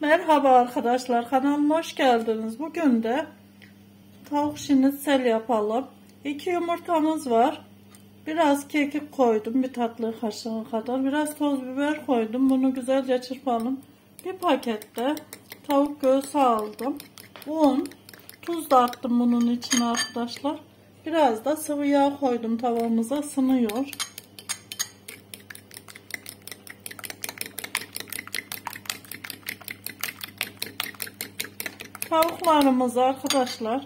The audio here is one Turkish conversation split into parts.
Merhaba arkadaşlar, kanalıma hoş geldiniz. Bugün de tavuk şinitsel yapalım. 2 yumurtamız var. Biraz kekik koydum, bir tatlı kaşığı kadar. Biraz toz biber koydum. Bunu güzelce çırpalım. Bir pakette tavuk göğsü aldım. Un, tuz da attım bunun içine arkadaşlar. Biraz da sıvı yağ koydum, tavamıza ısınıyor. Tavuklarımızı arkadaşlar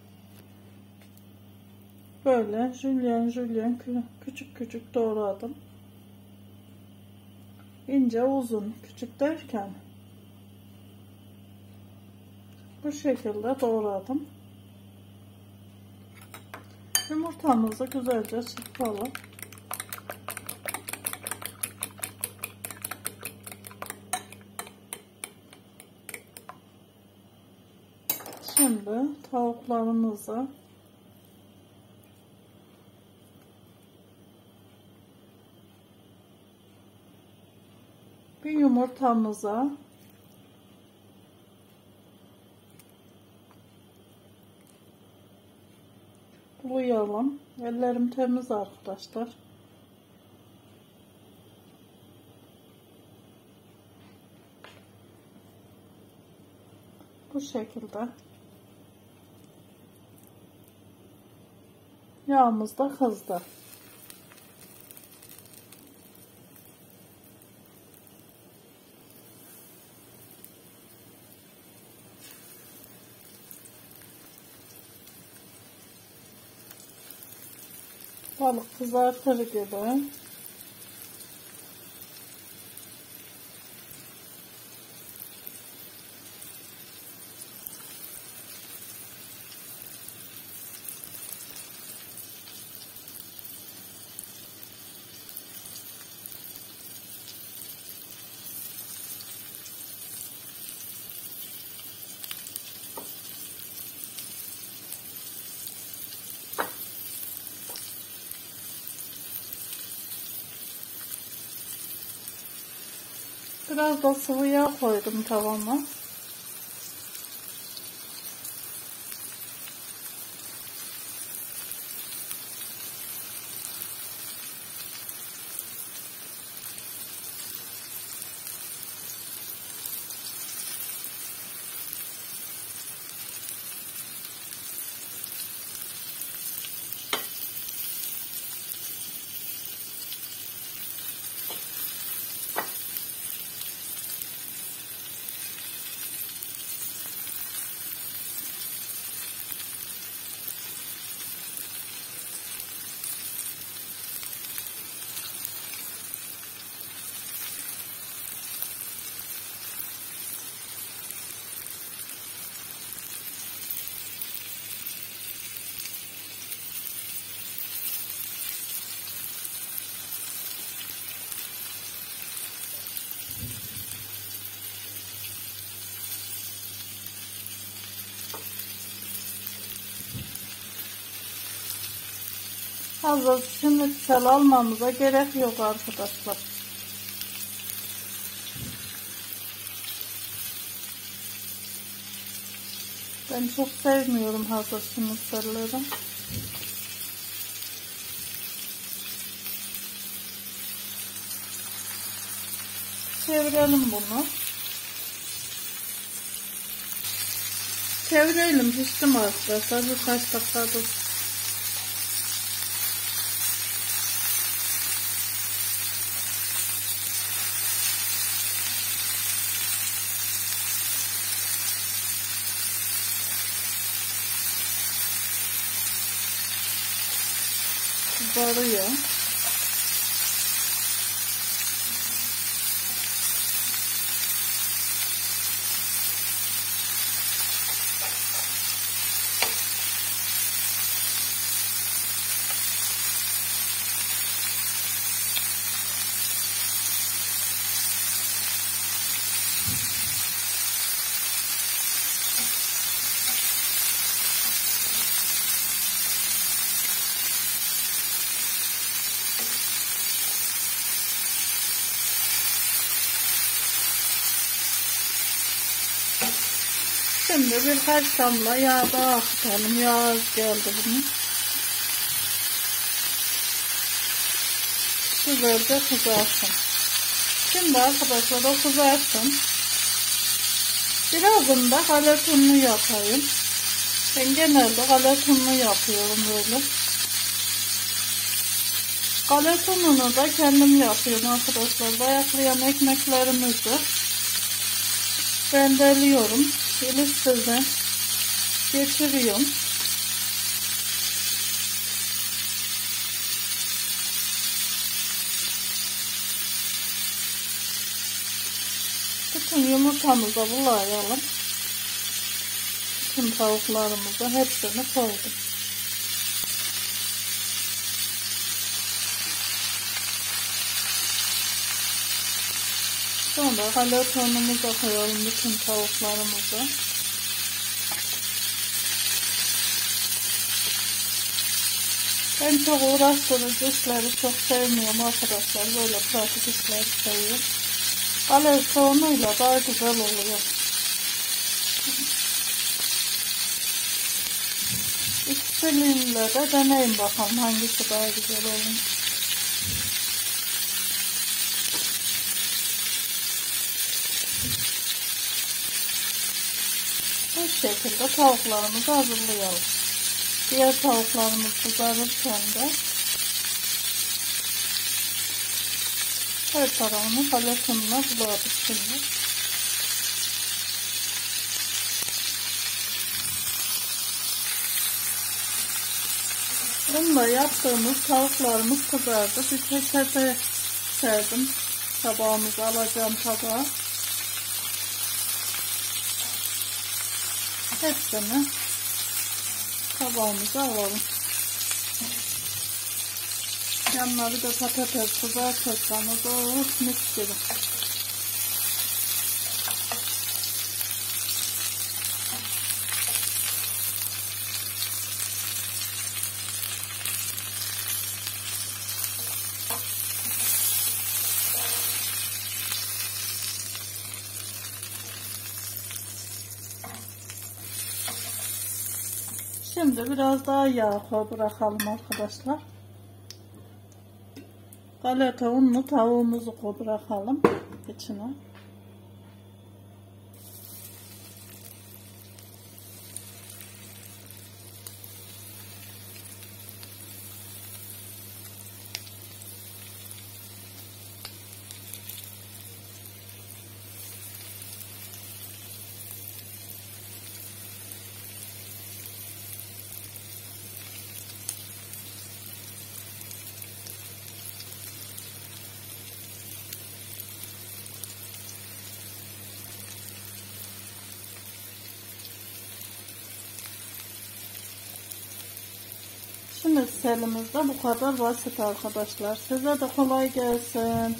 böyle jülyen küçük küçük doğradım. İnce uzun, küçük derken bu şekilde doğradım. Yumurtamızı güzelce çırpalım. Şimdi tavuklarımızı bir yumurtamıza bulayalım. Ellerim temiz arkadaşlar. Bu şekilde. Yağımız da kızdı. Balık kızartır gibi. Biraz da sıvı yağ koydum tavama. Hazır şinitsel almamıza gerek yok arkadaşlar. Ben çok sevmiyorum hazır şinitselleri. Çevirelim bunu. Çevirelim, piştim arkadaşlar. Birkaç dakikadır. Kızarıyor. Şimdi birkaç damla yağ daha akıtalım. Yağ az geldi bunun. Güzelce kızarsın. Şimdi arkadaşlar o kızarsın. Birazını da galeta ununu yapayım. Ben genelde galeta ununu yapıyorum böyle. Galeta ununu da kendim yapıyorum arkadaşlar. Bayaklayan ekmeklerimizi rendeliyorum. Blisterde geçiriyorum. Bütün yumurtamıza bulayalım. Bütün tavuklarımıza hepsini koydum. Sonra galeta unumuza koyalım bütün tavuklarımızı. Ben çok uğraştırıcı işleri çok sevmiyorum arkadaşlar. Böyle pratik işleri seviyorum. Galeta unuyla daha güzel oluyor. İkisiyle de deneyin bakalım hangisi daha güzel olur. Bu şekilde tavuklarımızı hazırlayalım. Diğer tavuklarımız kızarırken de her tarafını galeta ununa buladık şimdi. Bununla yaptığımız tavuklarımız kızardı. Bir peçete serdim. Tabağımızı alacağım tabağa. Hepsini tabağımıza alalım. Yanına bir de patates kızartırsanız o mis gibi. Şimdi biraz daha yağ bırakalım arkadaşlar. Galeta unlu tavuğumuzu bırakalım içine. Şimdi selimizde bu kadar basit arkadaşlar. Size de kolay gelsin.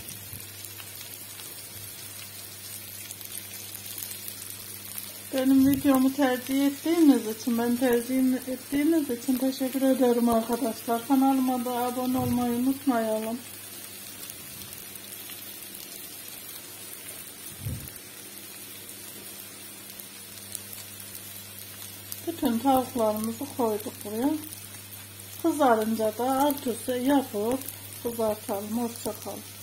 Benim videomu tercih ettiğiniz için, teşekkür ederim arkadaşlar. Kanalıma da abone olmayı unutmayalım. Bütün tavuklarımızı koyduk buraya. Kızarınca da alt üstü yapıp kızartalım. Hoşça kalın.